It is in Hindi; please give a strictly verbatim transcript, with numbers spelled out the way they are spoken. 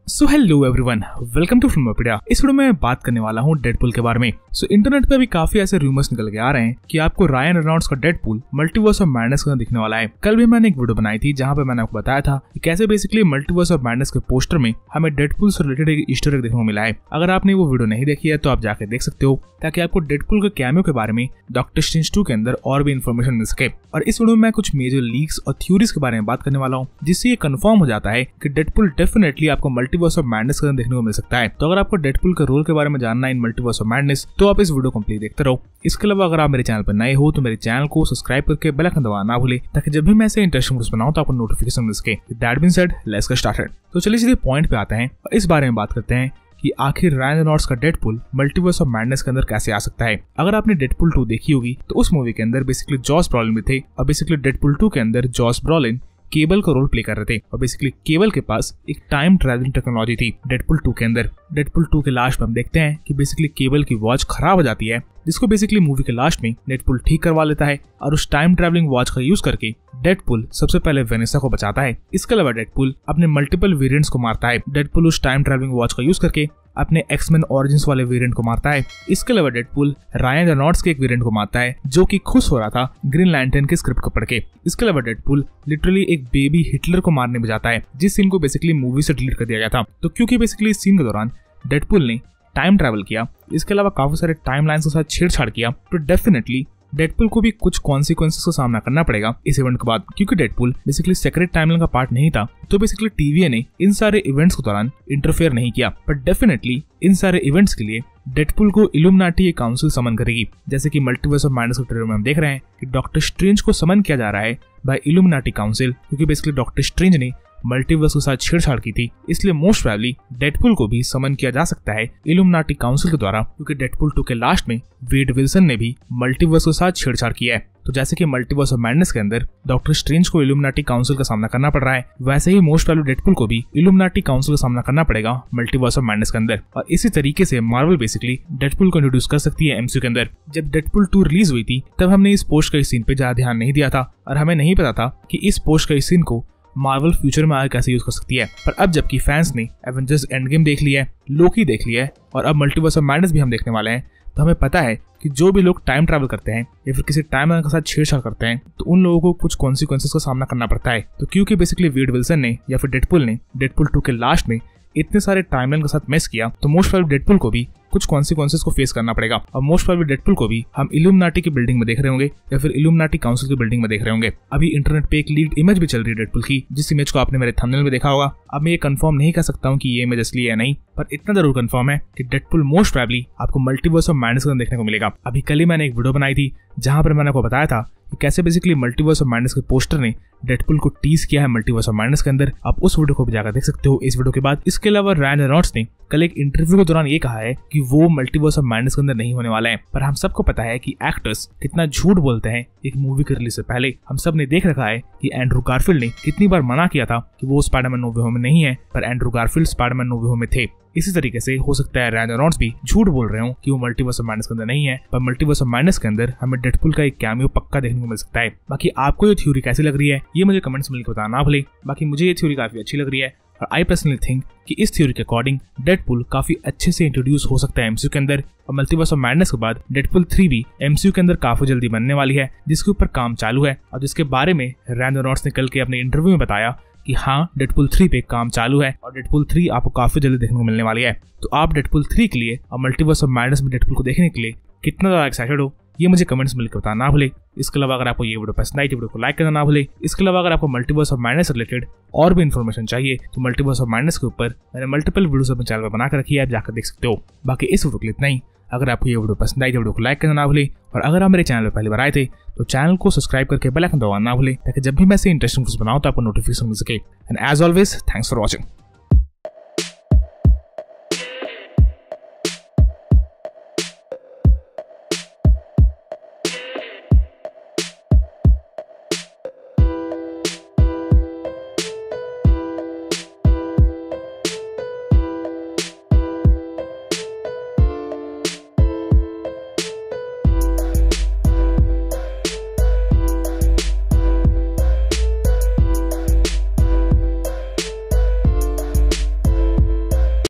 So hello everyone, welcome to Filmopedia. इस वीडियो में बात करने वाला हूँ डेडपूल के बारे में। सो so, इंटरनेट पे अभी काफी ऐसे रूमर्स निकल के आ रहे हैं कि आपको रायन रेनॉल्ड्स का डेडपूल मल्टीवर्स ऑफ मैडनेस का दिखने वाला है। कल भी मैंने एक वीडियो बनाई थी जहाँ पे मैंने आपको बताया था कि कैसे बेसिकली मल्टीवर्स ऑफ मैडनेस के पोस्टर में हमें डेडपूल से रिलेटेड एक ईस्टर एग देखने को मिला है। अगर आपने वो वीडियो नहीं देखी है तो आप जाकर देख सकते हो, ताकि आपको डेडपूल के कैमियो के बारे में डॉक्टर स्ट्रेंज टू के अंदर और भी इन्फॉर्मेशन मिल सके। और इस वीडियो में मैं कुछ मेजर लीक्स और थ्योरीज के बारे में बात करने वाला हूँ, जिससे ये कंफर्म हो जाता है कि डेडपूल डेफिनेटली आपको मल्टीवर्स ऑफ मैडनेस का देखने को मिल सकता है। तो अगर आपको डेडपूल के रोल के बारे में जानना है इन मल्टीवर्स ऑफ मैडनेस, तो आप इस वीडियो कंप्लीट देखते रहो। इसके अलावा अगर आप मेरे चैनल पर नए हो तो मेरे चैनल को सब्सक्राइब करके बेल आइकन दबाना ना भूलें, ताकि जब भी मैं ऐसे इंटरेस्टिंग वीडियोस बनाऊं तो आपको नोटिफिकेशन मिल सके। That being said, let's get started. तो चलिए सीधे पॉइंट पे आते हैं और इस बारे में बात करते हैं कि आखिर रायन रेनॉल्ड्स का डेडपूल मल्टीवर्स ऑफ मैडनेस के अंदर कैसे आ सकता है। अगर आपने डेडपूल टू देखी होगी तो उस मूवी के अंदर बेसिकली जॉस ब्रॉलिन भी थे, और बेसिकली डेडपूल टू के अंदर जॉस ब्रॉलिन केबल का रोल प्ले कर रहे थे, और बेसिकली केबल के पास एक टाइम ट्रैवलिंग टेक्नोलॉजी थी डेडपूल टू के अंदर। डेडपूल टू के लास्ट में हम देखते हैं कि बेसिकली केबल की वॉच खराब हो जाती है, जिसको बेसिकली मूवी के लास्ट में डेडपूल ठीक करवा लेता है, और उस टाइम ट्रैवलिंग वॉच का यूज करके डेडपूल सबसे पहले वेनेसा को बचाता है। इसके अलावा डेडपूल अपने मल्टीपल वेरिएंट्स को मारता है। डेडपूल उस टाइम ट्रैवलिंग वॉच का यूज करके अपने एक्समैन ओरिजिन्स वाले वेरिएंट को मारता है। इसके अलावा डेडपूल रायन रेनॉल्ड्स के एक वेरिएंट को मारता है जो कि खुश हो रहा था ग्रीन लैंटर्न के स्क्रिप्ट को पढ़ के। इसके अलावा डेडपूल लिटरली एक बेबी हिटलर को मारने में जाता है, जिस सीन को बेसिकली मूवी से डिलीट कर दिया गया था। तो क्योंकि बेसिकली इस सीन के दौरान डेडपूल ने टाइम ट्रैवल किया, इसके अलावा काफी सारे टाइम लाइन्स के साथ छेड़छाड़ किया, तो डेफिनेटली डेडपूल को भी कुछ कॉन्सिक्वेंसेस का सामना करना पड़ेगा इस इवेंट के बाद। क्योंकि डेडपूल बेसिकली सेक्रेट टाइमलाइन का पार्ट नहीं था, तो बेसिकली टीवीए ने इन सारे इवेंट्स के दौरान इंटरफेयर नहीं किया। पर डेफिनेटली इन सारे इवेंट्स के लिए डेडपूल को इल्यूमिनाटी एक काउंसिल समन करेगी। जैसे कि मल्टीवर्स ऑफ मैडनेस के ट्रेलर में हम देख रहे हैं कि डॉक्टर स्ट्रेंज को समन किया जा रहा है बाय इल्यूमिनाटी काउंसिल, क्योंकि बेसिकली डॉक्टर स्ट्रेंज ने मल्टीवर्स के साथ छेड़छाड़ की थी। इसलिए मोस्ट प्रोबेबली डेडपूल को भी समन किया जा सकता है इल्यूमिनाटी काउंसिल के द्वारा, क्योंकि डेडपूल टू के लास्ट में वेड विल्सन ने भी मल्टीवर्स के साथ छेड़छाड़ किया है। तो जैसे कि मल्टीवर्स ऑफ मैडनेस के अंदर डॉक्टर स्ट्रेंज को इल्यूमिनाटी काउंसिल का सामना करना पड़ रहा है, वैसे ही मोस्ट प्रोबेबली डेडपूल को भी इल्यूमिनाटी काउंसिल का सामना करना पड़ेगा मल्टीवर्स ऑफ मैडनेस के अंदर। और इसी तरीके से मार्वल बेसिकली डेडपूल को इंट्रोड्यूस कर सकती है एमसीयू के अंदर। जब डेडपूल टू रिलीज हुई थी तब हमने इस पोस्ट का इस सीन पे ज्यादा ध्यान नहीं दिया था, और हमें नहीं पता था कि इस पोस्ट का इस सीन को मार्वल फ्यूचर में आगे कैसे यूज कर सकती है। पर अब जबकि फैंस ने एवेंजर्स एंड गेम देख लिया है, लोकी देख लिया है, और अब मल्टीवर्स ऑफ मैडनेस भी हम देखने वाले हैं, तो हमें पता है कि जो भी लोग टाइम ट्रैवल करते हैं या फिर किसी टाइम लाइन के साथ छेड़छाड़ करते हैं, तो उन लोगों को कुछ कॉन्सिक्वेंसेस का सामना करना पड़ता है। तो क्योंकि बेसिकली वेड विल्सन ने या फिर डेडपूल ने डेडपूल टू के लास्ट में इतने सारे टाइमलाइन के साथ मेस किया, तो मोस्ट प्रोबेबली डेडपूल को भी कुछ कॉन्सिक्वेंसेस को फेस करना पड़ेगा। और मोस्ट प्रोबेबली डेडपूल को भी हम इल्यूमिनाटी की बिल्डिंग में देख रहे होंगे या फिर इल्यूमिनाटी काउंसिल की बिल्डिंग में देख रहे होंगे। अभी इंटरनेट पे एक लीड इमेज भी चल रही है डेडपूल की, जिस इमेज को आपने मेरे थंबनेल में देखा होगा। अब मैं ये कंफर्म नहीं कर सकता हूँ कि ये इमेज असली है या नहीं, पर इतना जरूर कंफर्म है कि डेडपूल मोस्ट प्रोबेबली आपको मल्टीवर्स ऑफ मैडनेस के अंदर देखने को मिलेगा। अभी कल ही मैंने एक वीडियो बनाई थी जहां पर मैंने आपको बताया था कि कैसे बेसिकली मल्टीवर्स ऑफ मैडनेस के पोस्टर ने डेडपूल को टीज किया है मल्टीवर्स ऑफ मैडनेस के अंदर। आप उस वीडियो को भी जाकर देख सकते हो इस वीडियो के बाद। इसके अलावा रायन रेनॉल्ड्स ने कल एक इंटरव्यू के दौरान ये कहा है कि वो मल्टीवर्स ऑफ मैडनेस के अंदर नहीं होने वाला है। पर हम सबको पता है कि एक्टर्स कितना झूठ बोलते हैं एक मूवी के रिलीज से पहले। हम सब ने देख रखा है कि एंड्रू गारफील्ड ने कितनी बार मना किया था कि वो स्पाइडरमैन नो वे होम में नहीं है, पर Andrew Garfield Spiderman no way home में थे। इसी तरीके से हो सकता है रायन रेनॉल्ड्स भी झूठ बोल रहे हो कि वो मल्टीवर्स ऑफ मैडनेस के अंदर नहीं है, पर मल्टीवर्स ऑफ मैडनेस के अंदर हमें डेडपूल का एक कैमियो पक्का देखने को मिल सकता है। बाकी आपको ये थ्योरी कैसी लग रही है ये मुझे कमेंट्स में लिख बताना ना भूलें। बाकी मुझे ये थ्योरी काफी अच्छी लग रही है, और आई पर्सनली थिंक कि इस थ्योरी के अकॉर्डिंग डेडपूल काफी अच्छे से इंट्रोड्यूस हो सकता है एमसीयू के अंदर। और मल्टीवर्स ऑफ मैडनेस के बाद डेडपूल थ्री भी एमसीयू के अंदर काफी जल्दी बनने वाली है, जिसके ऊपर काम चालू है, और जिसके बारे में रायन रेनॉल्ड्स ने कल के अपने इंटरव्यू में बताया कि हाँ डेडपूल थ्री पे काम चालू है, और डेडपूल थ्री आपको काफी जल्दी देखने को मिलने वाली है। तो आप डेडपूल थ्री के लिए और मल्टीवर्स ऑफ मैडनेस में डेडपूल को देखने के लिए कितना ज्यादा एक्साइटेड हो ये मुझे कमेंट्स में लिखकर बताना ना भूले। इसके अलावा अगर आपको ये वीडियो पसंद आई तो वीडियो को लाइक करना ना भूले। इसके अलावा अगर आपको मल्टीवर्स ऑफ मैडनेस रिलेटेड और भी इन्फॉर्मेशन चाहिए तो मल्टीवर्स ऑफ मैडनेस के ऊपर मैंने मल्टीपल वीडियोस अपने चैनल पर बना कर रखी है, आप जाकर देख सकते हो। बाकी इस वीडियो के लिए इतना ही। अगर आपको ये वीडियो पसंद आई तो वीडियो को लाइक करना ना भूले, और अगर आप मेरे चैनल पर पहली बार आए थे तो चैनल को सब्सक्राइब करके बेल आइकन दबाना ना भूले, ताकि जब भी मैं ऐसे इंटरेस्टिंग वीडियोस बनाऊं तो आपको नोटिफिकेशन मिल सके। And as always, thanks for watching.